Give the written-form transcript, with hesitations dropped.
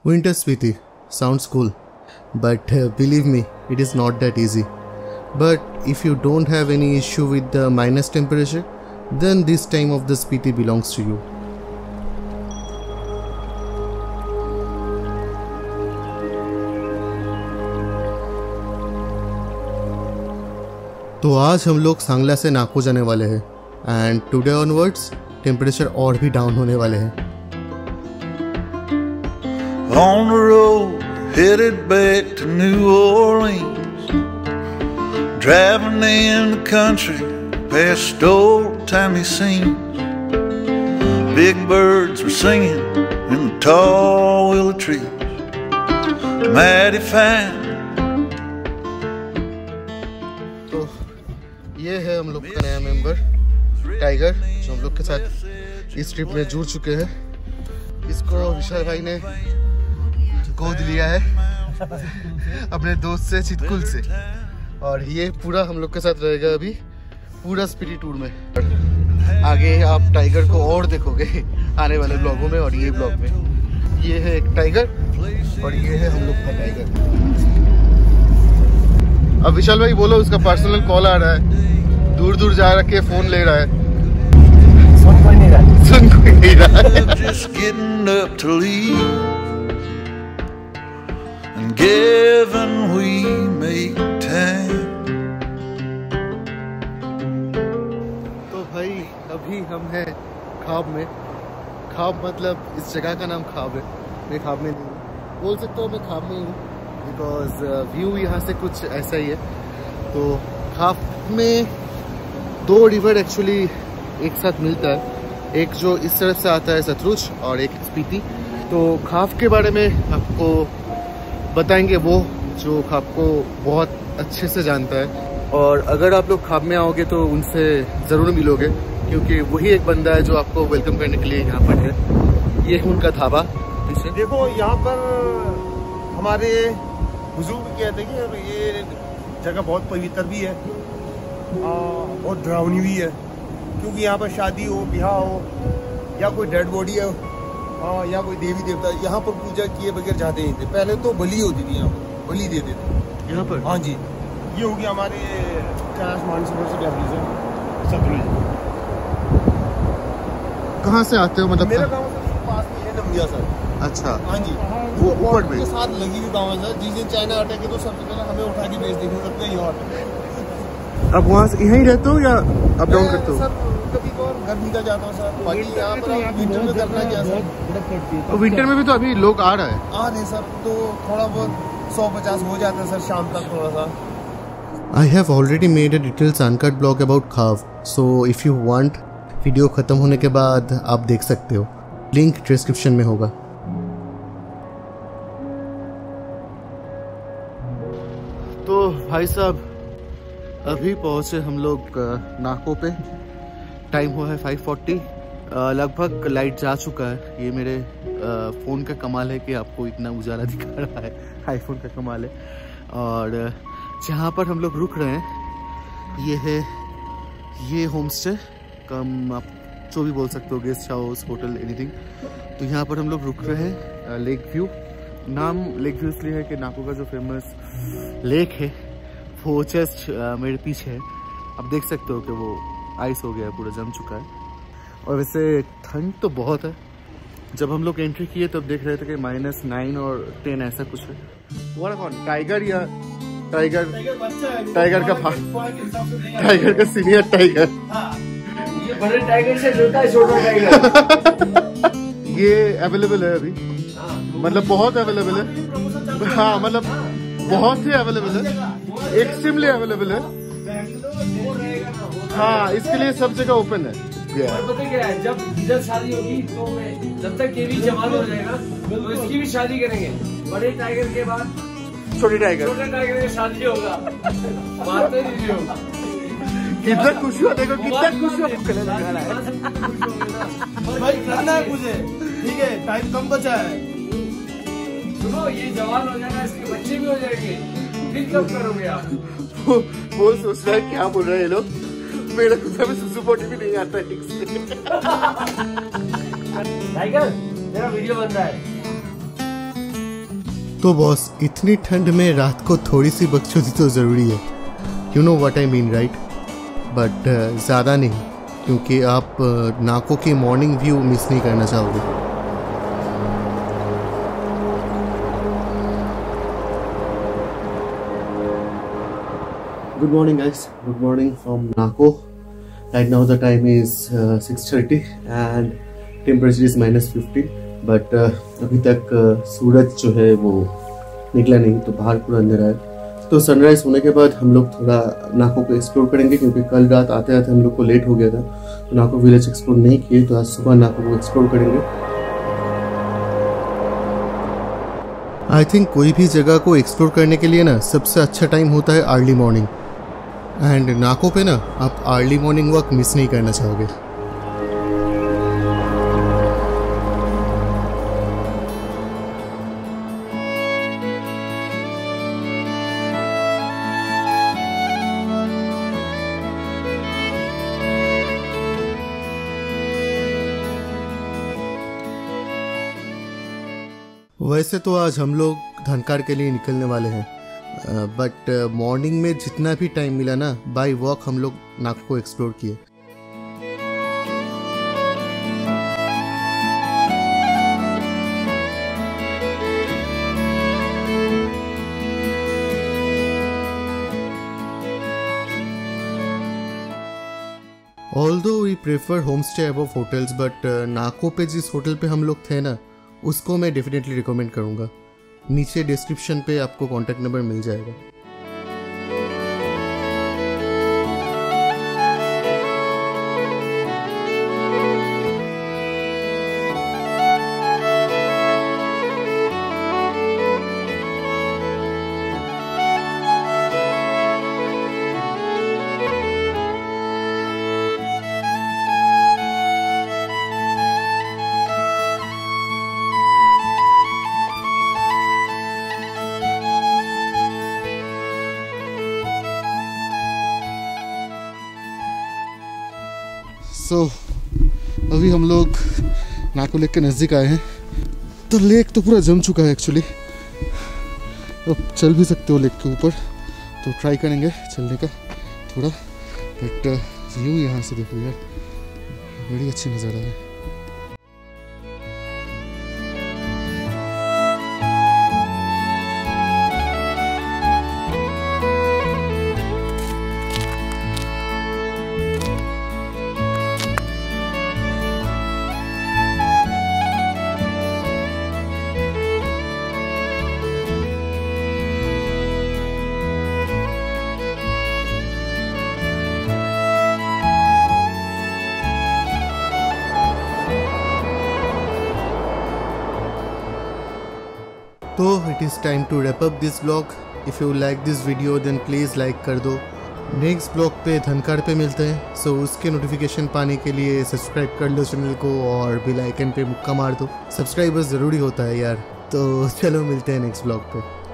Winter Spiti sounds cool, but believe me, it is not that easy. But if you don't have any issue with the minus temperature, then this time of the Spiti belongs to you. तो आज हम लोग सांगला से नाको जाने वाले हैं and today onwards temperature और भी डाउन होने वाले हैं. On the road, headed back to New Orleans, driving in the country, past old-timey scenes. Big birds were singing in the tall willow trees. Mighty fine. तो ये है हम लोग का नया मेंबर टाइगर, जो हम लोग के साथ इस ट्रिप में जुड़ चुके हैं. इसको विशाल भाई ने गोद लिया है अपने दोस्त से चितकुल से, और ये पूरा हम लोग के साथ रहेगा अभी पूरा स्पिटी टूर में. आगे आप टाइगर को और देखोगे आने वाले ब्लॉगों में और ये ब्लॉग में. ये है एक टाइगर और ये है हम लोग का टाइगर. अब विशाल भाई बोलो, उसका पर्सनल कॉल आ रहा है, दूर दूर जा रखे फोन ले रहा है. सुन कोई नहीं रहा. Just getting up to leave. And given we make time. तो भाई अभी हम हैं खाब में. खाब मतलब इस जगह का नाम खाब है. मैं खाब में नहीं हूँ, बोल सकता हूँ मैं खाब में ही हूँ, बिकॉज व्यू यहाँ से कुछ ऐसा ही है. तो खाब में दो रिवर एक्चुअली एक साथ मिलता है, एक जो इस तरफ से आता है सतलुज और एक स्पीति. तो खाब के बारे में आपको बताएंगे वो जो खाब को बहुत अच्छे से जानता है. और अगर आप लोग खाब में आओगे तो उनसे ज़रूर मिलोगे, क्योंकि वही एक बंदा है जो आपको वेलकम करने के लिए यहाँ पर है. ये है उनका ढाबा. देखो यहाँ पर हमारे हुजूर भी कहते हैं कि ये जगह बहुत पवित्र भी है और डरावनी भी है, क्योंकि यहाँ पर शादी हो, ब्याह हो या कोई डेड बॉडी है या कोई देवी देवता, यहाँ पर पूजा किए बगैर जाते नहीं थे. पहले तो बलि होती थी, यहाँ पर बलि देते थे यहाँ पर. हाँ जी, ये हो गया हमारे कैलाश मानसरोवर से सतलुज. कहाँ से आते हो? मतलब मेरा गाँव सर पास में है नमिया सर. अच्छा. हाँ जी, वो ऊपर में के साथ लगी हुई गाँव है सर. जिस दिन चाइना अटैक तो सबसे पहले हमें उठा के बेच देंगे सबका यहाँ. अब वहाँ से यहीं रहते हो या अप डाउन करते हो? सर कभी घर भीगा जाता हूँ सर. बाकी यहाँ पर विंटर में करना क्या सर. तो विंटर में भी तो अभी लोग आ रहा है. हाँ नहीं सर, तो थोड़ा बहुत 100-50 हो जाता है सर शाम तक थोड़ा सा. I have already made a detailed uncut blog about Khav, so if you want, video ख़त्म होने के बाद आप देख सकते हो. लिंक डिस्क्रिप्शन में होगा. तो भाई साहब अभी पहुँचे हम लोग नाको पे. टाइम हुआ है 5:40. लगभग लाइट जा चुका है. ये मेरे फ़ोन का कमाल है कि आपको इतना उजाला दिखा रहा है. आईफोन का कमाल है. और जहाँ पर हम लोग रुक रहे हैं ये है ये होम स्टे कम, आप जो भी बोल सकते हो, गेस्ट हाउस, होटल, एनीथिंग. तो यहाँ पर हम लोग रुक रहे हैं. लेक व्यू, नाम लेक व्यू इसलिए है कि नाको का जो फेमस लेक है वो जस्ट मेरे पीछे है. आप देख सकते हो कि वो आइस हो गया है, पूरा जम चुका है. और वैसे ठंड तो बहुत है. जब हम लोग एंट्री किए तब देख रहे थे कि -9 और 10 ऐसा कुछ है. वो कौन टाइगर या टाइगर का टाइगर का सीनियर टाइगर. ये बड़े टाइगर से छोटा है, छोटा टाइगर. ये अवेलेबल है अभी, मतलब बहुत अवेलेबल है. हाँ मतलब बहुत ही अवेलेबल है, एक्सट्रीमली अवेलेबल है. हाँ इसके लिए सब जगह ओपन है. पता क्या है, जब शादी होगी तो जब तक ये भी जवान हो जाएगा तो इसकी भी शादी करेंगे. बड़े टाइगर के बाद छोटे टाइगर की शादी होगा. बात तो नहीं होगा. कितना खुशी हुआ, देखो कितना खुशी हुआ. भाई करना है मुझे, ठीक है, टाइम कम बचा है. सुनो, ये जवान हो जाएगा, इसके बच्चे भी हो जाएंगे, फिर कब करोगे आप? वो सोच रहा है क्या बोल रहे हैं ये लोग. मेरा कुत्ता में सुसु पोटी भी नहीं आता ठीक से. टाइगर, मेरा वीडियो बन रहा है. तो बॉस, इतनी ठंड में रात को थोड़ी सी बकचोदी तो ज़रूरी है। You know what I mean right? But ज़्यादा नहीं, क्योंकि आप नाको की मॉर्निंग व्यू मिस नहीं करना चाहोगे। Good morning guys, good morning from Nako. Right now the time is 6:30 and temperature is -15. But अभी तक सूरज जो है वो निकला नहीं, तो बाहर पूरा अंधेरा है। तो सनराइज होने के बाद हम लोग थोड़ा नाको को एक्सप्लोर करेंगे, क्योंकि कल रात आते आते हम लोग को लेट हो गया था, तो नाको विलेज एक्सप्लोर नहीं किए। तो आज सुबह नाको को एक्सप्लोर करेंगे। आई थिंक कोई भी जगह को एक्सप्लोर करने के लिए ना सबसे अच्छा टाइम होता है अर्ली मॉर्निंग। एंड नाको पे ना आप अर्ली मॉर्निंग वॉक मिस नहीं करना चाहोगे। वैसे तो आज हम लोग धनकार के लिए निकलने वाले हैं, बट मॉर्निंग में जितना भी टाइम मिला ना, बाय वॉक हम लोग नाको को एक्सप्लोर किए। Although we prefer home stay above hotels, but Nako पे जिस होटल पे हम लोग थे ना, उसको मैं डेफिनेटली रिकमेंड करूँगा। नीचे डिस्क्रिप्शन पे आपको कॉन्टैक्ट नंबर मिल जाएगा। सो अभी हम लोग नाको लेक के नज़दीक आए हैं। तो लेक तो पूरा जम चुका है एक्चुअली। अब चल भी सकते हो लेक के ऊपर, तो ट्राई करेंगे चलने का थोड़ा। बट व्यू यहाँ से देखो यार, बड़ी अच्छी नज़ारा है। तो it is time to wrap up this blog. If you like this video then please like कर दो। नेक्स्ट ब्लॉग पे धनकार पे मिलते हैं, सो उसके नोटिफिकेशन पाने के लिए सब्सक्राइब कर लो चैनल को और बेल आइकन पे मुक्का मार दो। सब्सक्राइबर्स ज़रूरी होता है यार। तो चलो मिलते हैं नेक्स्ट ब्लॉग पे।